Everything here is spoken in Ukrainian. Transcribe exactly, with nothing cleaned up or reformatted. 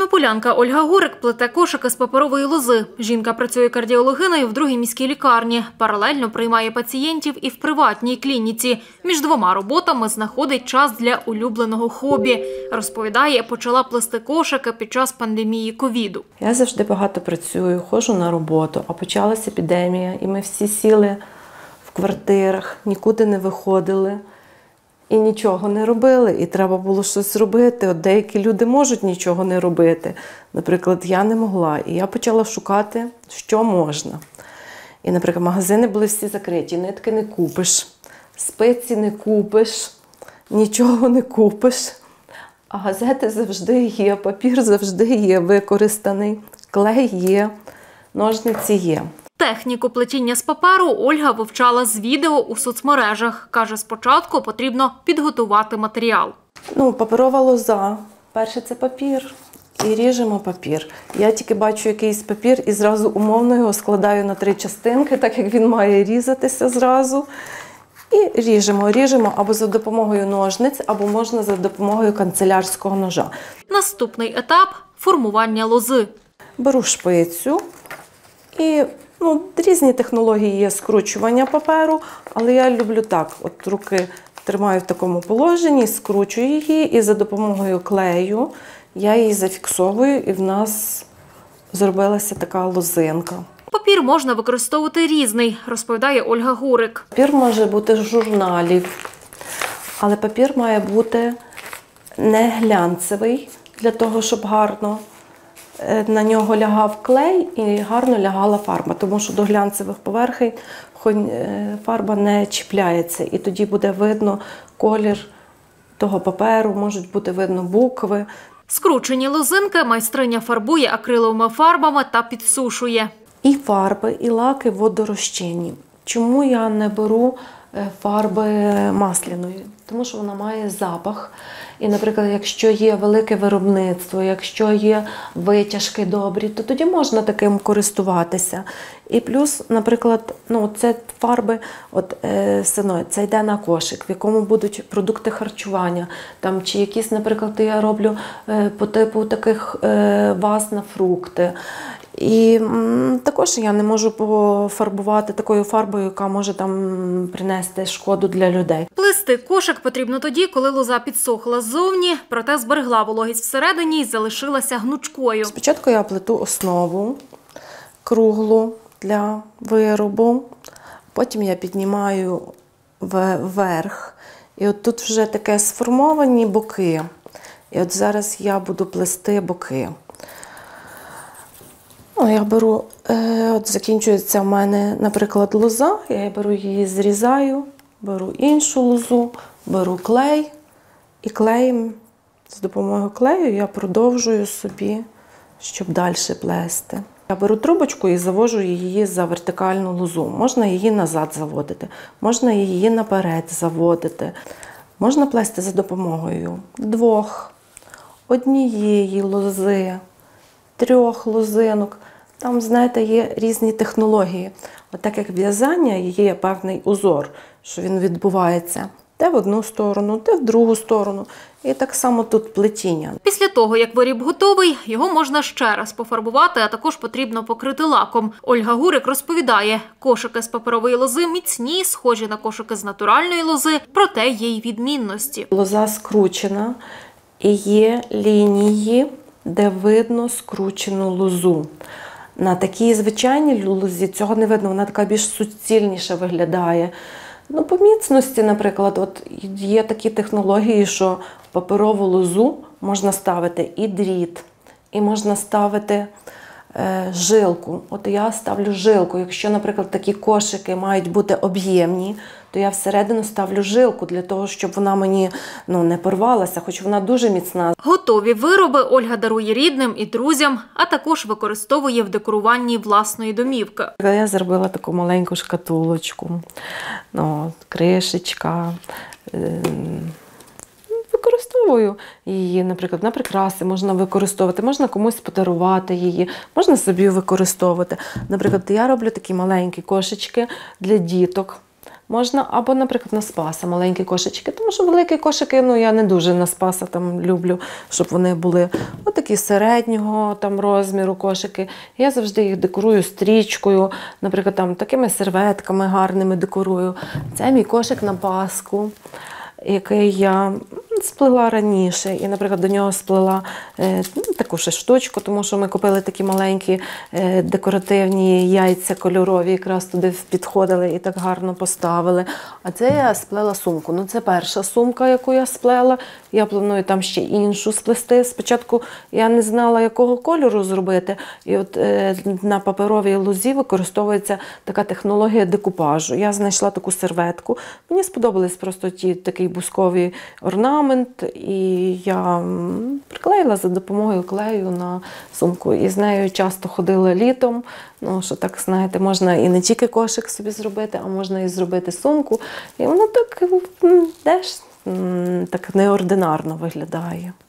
Тернополянка Ольга Гурик плете кошики з паперової лози. Жінка працює кардіологиною в другій міській лікарні. Паралельно приймає пацієнтів і в приватній клініці. Між двома роботами знаходить час для улюбленого хобі. Розповідає, почала плести кошики під час пандемії ковіду. Я завжди багато працюю, ходжу на роботу, а почалася епідемія, і ми всі сіли в квартирах, нікуди не виходили. І нічого не робили, і треба було щось робити. От деякі люди можуть нічого не робити. Наприклад, я не могла. І я почала шукати, що можна. І, наприклад, магазини були всі закриті. Нитки не купиш, спиці не купиш, нічого не купиш. А газети завжди є, папір завжди є використаний, клей є, ножниці є. Техніку плетіння з паперу Ольга вивчала з відео у соцмережах. Каже, спочатку потрібно підготувати матеріал. Ну, паперова лоза. Перше – це папір. І ріжемо папір. Я тільки бачу якийсь папір і зразу умовно його складаю на три частинки, так як він має різатися зразу. І ріжемо. Ріжемо або за допомогою ножниць, або можна за допомогою канцелярського ножа. Наступний етап – формування лози. Беру шпицю і... Ну, різні технології є скручування паперу, але я люблю так. От руки тримаю в такому положенні, скручую її і за допомогою клею я її зафіксовую, і в нас зробилася така лозинка. Папір можна використовувати різний, розповідає Ольга Гурик. Папір може бути з журналів, але папір має бути не глянцевий, для того, щоб гарно на нього лягав клей і гарно лягала фарба, тому що до глянцевих поверхень фарба не чіпляється. І тоді буде видно колір того паперу, можуть бути видно букви. Скручені лозинки майстриня фарбує акриловими фарбами та підсушує. І фарби, і лаки водорозчинні. Чому я не беру фарби масляної? Тому що вона має запах. І, наприклад, якщо є велике виробництво, якщо є витяжки добрі, то тоді можна таким користуватися. І плюс, наприклад, ну, це фарби, от, е, сино, це йде на кошик, в якому будуть продукти харчування. Там, чи якісь, наприклад, я роблю е, по типу таких е, ваз на фрукти. І м, також я не можу пофарбувати такою фарбою, яка може там принести шкоду для людей. Плести кошик потрібно тоді, коли лоза підсохла ззовні, проте зберегла вологість всередині і залишилася гнучкою. Спочатку я плету основу круглу для виробу, потім я піднімаю вверх. І от тут вже таке сформовані боки. І от зараз я буду плести боки. Ну, я беру, е, от закінчується в мене, наприклад, лоза, я беру її, зрізаю, беру іншу лозу, беру клей, і клеєм, з допомогою клею я продовжую собі, щоб далі плести. Я беру трубочку і завожу її за вертикальну лозу. Можна її назад заводити, можна її наперед заводити. Можна плести за допомогою двох, однієї лози, трьох лозинок. Там, знаєте, є різні технології. От так як в'язання, є певний узор, що він відбувається. Те в одну сторону, те в другу сторону. І так само тут плетіння. Після того, як виріб готовий, його можна ще раз пофарбувати, а також потрібно покрити лаком. Ольга Гурик розповідає, кошики з паперової лози міцні, схожі на кошики з натуральної лози, проте є й відмінності. Лоза скручена і є лінії, де видно скручену лозу. На такій звичайній лозі цього не видно, вона така більш суцільніше виглядає. Ну, по міцності, наприклад, от є такі технології, що в паперову лозу можна ставити і дріт, і можна ставити е, жилку. От я ставлю жилку. Якщо, наприклад, такі кошики мають бути об'ємні, то я всередину ставлю жилку для того, щоб вона мені ну, не порвалася, хоч вона дуже міцна. Готові вироби Ольга дарує рідним і друзям, а також використовує в декоруванні власної домівки. Я зробила таку маленьку шкатулочку, ну, кришечка. Використовую її, наприклад, на прикраси можна використовувати, можна комусь подарувати її, можна собі використовувати. Наприклад, я роблю такі маленькі кошечки для діток. Можна або, наприклад, на спаса маленькі кошечки, тому що великі кошики, ну я не дуже на спаса там люблю, щоб вони були отакі середнього там розміру кошики. Я завжди їх декорую стрічкою, наприклад, там такими серветками гарними декорую. Це мій кошик на Пасху, який я сплела раніше. І, наприклад, до нього сплела е, таку ще штучку, тому що ми купили такі маленькі е, декоративні яйця кольорові, якраз туди підходили і так гарно поставили. А це я сплела сумку. Ну, це перша сумка, яку я сплела. Я планую там ще іншу сплести. Спочатку я не знала, якого кольору зробити. І от е, на паперовій лозі використовується така технологія декупажу. Я знайшла таку серветку. Мені сподобались просто ті такий бусковий орнамент. І я приклеїла за допомогою клею на сумку. І з нею часто ходила літом. Ну, що так, знаєте, можна і не тільки кошик собі зробити, а можна і зробити сумку. І воно так, теж так неординарно виглядає.